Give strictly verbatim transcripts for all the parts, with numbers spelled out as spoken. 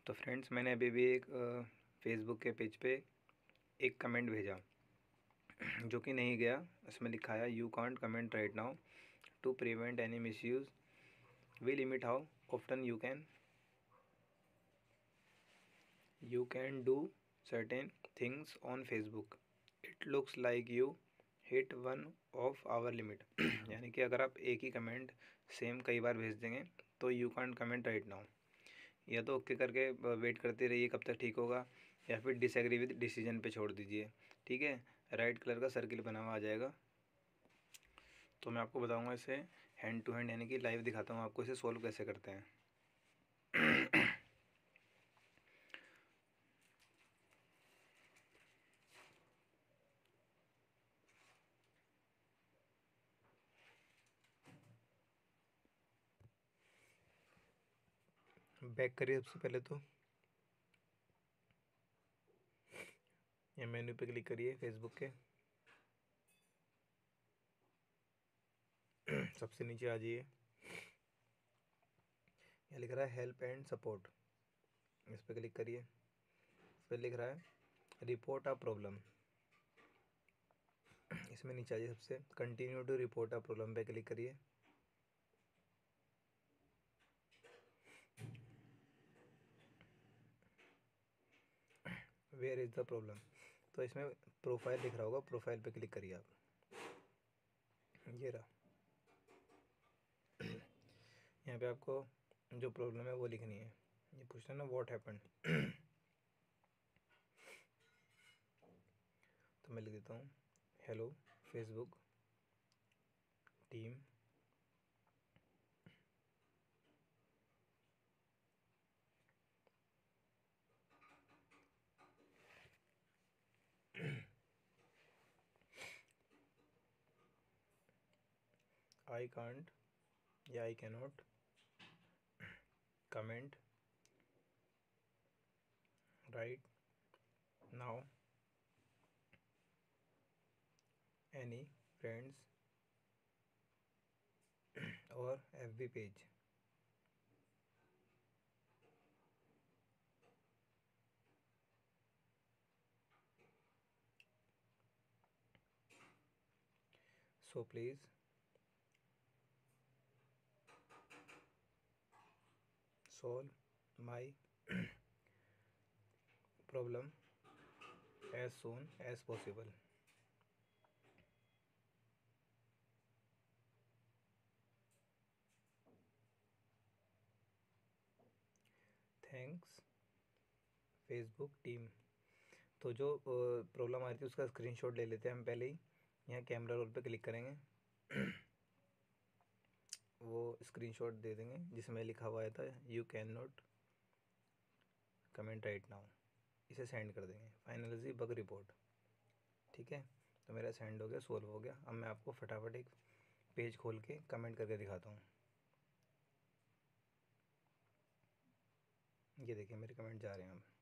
तो फ्रेंड्स, मैंने अभी भी एक फेसबुक के पेज पे एक कमेंट भेजा जो कि नहीं गया। इसमें लिखा है you can't comment right now to prevent any misuse, we limit how often you can you can do certain things on Facebook, it looks like you hit one of our limit. यानी कि अगर आप एक ही comment same कई बार भेज देंगे तो you can't comment right now, या तो ओके करके वेट करते रहिए कब तक ठीक होगा, या फिर डिसएग्री विद डिसीजन पे छोड़ दीजिए। ठीक है, राइट कलर का सर्किल बना हुआ आ जाएगा। तो मैं आपको बताऊंगा इसे हैंड टू हैंड, यानी कि लाइव दिखाता हूँ आपको इसे सॉल्व कैसे करते हैं। बैक करिए सबसे पहले तो, या मेन्यू पे क्लिक करिए फेसबुक के, सबसे नीचे आ जाइए, यहाँ लिख रहा है हेल्प एंड सपोर्ट, इस पर क्लिक करिए। फिर लिख रहा है रिपोर्ट अ प्रॉब्लम, इसमें नीचे आ जाइए सबसे, continue to report a problem पे क्लिक करिए। वेयर इज़ द प्रॉब्लम, तो इसमें प्रोफाइल दिख रहा होगा, प्रोफाइल पे क्लिक करिए आप, ये रहा। यहाँ पे आपको जो प्रॉब्लम है वो लिखनी है। ये पूछना ना व्हाट हैपेंड, तो मैं लिख देता हूँ hello Facebook team, I can't या I cannot comment right now any friends और FB page. So please solve my problem as soon as possible. Thanks Facebook team. तो जो प्रॉब्लम आ रही थी उसका स्क्रीनशॉट ले लेते हैं हम पहले ही। यहाँ कैमरा रोल पे क्लिक करेंगे, वो स्क्रीनशॉट दे देंगे जिसमें लिखा हुआ था you can not comment right now, इसे सेंड कर देंगे। फाइनली बग रिपोर्ट, ठीक है। तो मेरा सेंड हो गया, सोल्व हो गया। अब मैं आपको फटाफट एक पेज खोल के कमेंट करके दिखाता हूँ। ये देखिए मेरे कमेंट जा रहे हैं अब,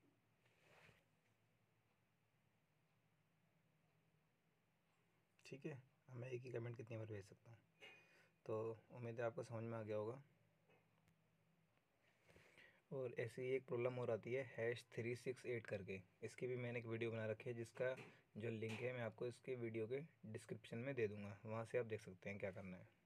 ठीक है। अब मैं एक ही कमेंट कितनी बार भेज सकता हूँ। तो उम्मीद है आपको समझ में आ गया होगा। और ऐसी ही एक प्रॉब्लम और आती है हैश थ्री सिक्स एट करके, इसकी भी मैंने एक वीडियो बना रखी है जिसका जो लिंक है मैं आपको इसके वीडियो के डिस्क्रिप्शन में दे दूँगा, वहाँ से आप देख सकते हैं क्या करना है।